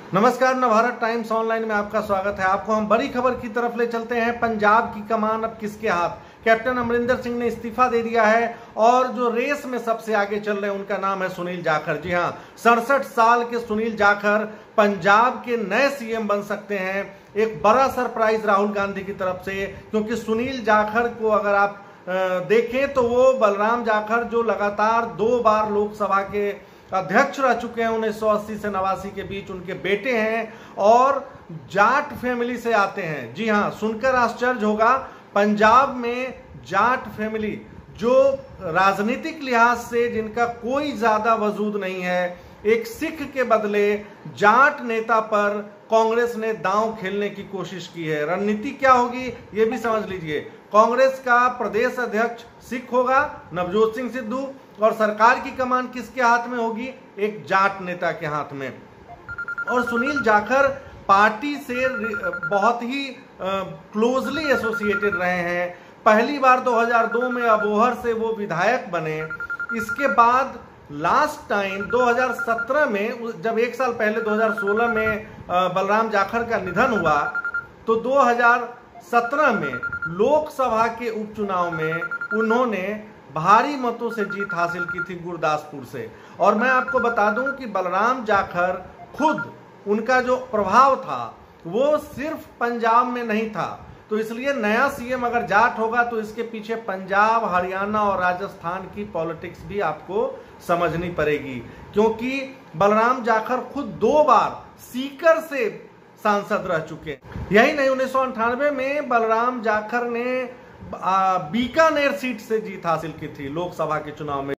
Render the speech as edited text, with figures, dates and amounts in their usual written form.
नमस्कार, Navbharat times online में आपका स्वागत है। आपको हम बड़ी खबर की तरफ ले चलते हैं। पंजाब की कमान अब किसके हाथ? कैप्टन अमरिंदर सिंह ने इस्तीफा दे दिया है और जो रेस में सबसे आगे चल रहे हैं उनका नाम है सुनील जाखड़। जी हां, 67 साल के सुनील जाखड़ पंजाब के नए सीएम बन सकते हैं। एक बड़ा सरप्राइज राहुल गांधी की तरफ से, क्योंकि सुनील जाखड़ को अगर आप देखें तो वो बलराम जाखड़ जो लगातार 2 बार लोकसभा के अध्यक्ष रह चुके हैं 1980 से 89 के बीच, उनके बेटे हैं और जाट फैमिली से आते हैं। जी हां, सुनकर आश्चर्य होगा, पंजाब में जाट फैमिली जो राजनीतिक लिहाज से जिनका कोई ज्यादा वजूद नहीं है, एक सिख के बदले जाट नेता पर कांग्रेस ने दांव खेलने की कोशिश की है। रणनीति क्या होगी ये भी समझ लीजिए। कांग्रेस का प्रदेश अध्यक्ष सिख होगा, नवजोत सिंह सिद्धू, और सरकार की कमान किसके हाथ में होगी? एक जाट नेता के हाथ में। और सुनील जाखड़ पार्टी से बहुत ही क्लोजली एसोसिएटेड रहे हैं। पहली बार 2002 में अबोहर से वो विधायक बने। इसके बाद लास्ट टाइम 2017 में, जब 1 साल पहले 2016 में बलराम जाखड़ का निधन हुआ, तो 2017 में लोकसभा के उपचुनाव में उन्होंने भारी मतों से जीत हासिल की थी गुरदासपुर से। और मैं आपको बता दूं कि बलराम जाखड़ खुद, उनका जो प्रभाव था वो सिर्फ पंजाब में नहीं था। तो इसलिए नया सीएम अगर जाट होगा तो इसके पीछे पंजाब, हरियाणा और राजस्थान की पॉलिटिक्स भी आपको समझनी पड़ेगी, क्योंकि बलराम जाखड़ खुद 2 बार सीकर से सांसद रह चुके। यही नहीं, 1998 में बलराम जाखड़ ने बीकानेर सीट से जीत हासिल की थी लोकसभा के चुनाव में।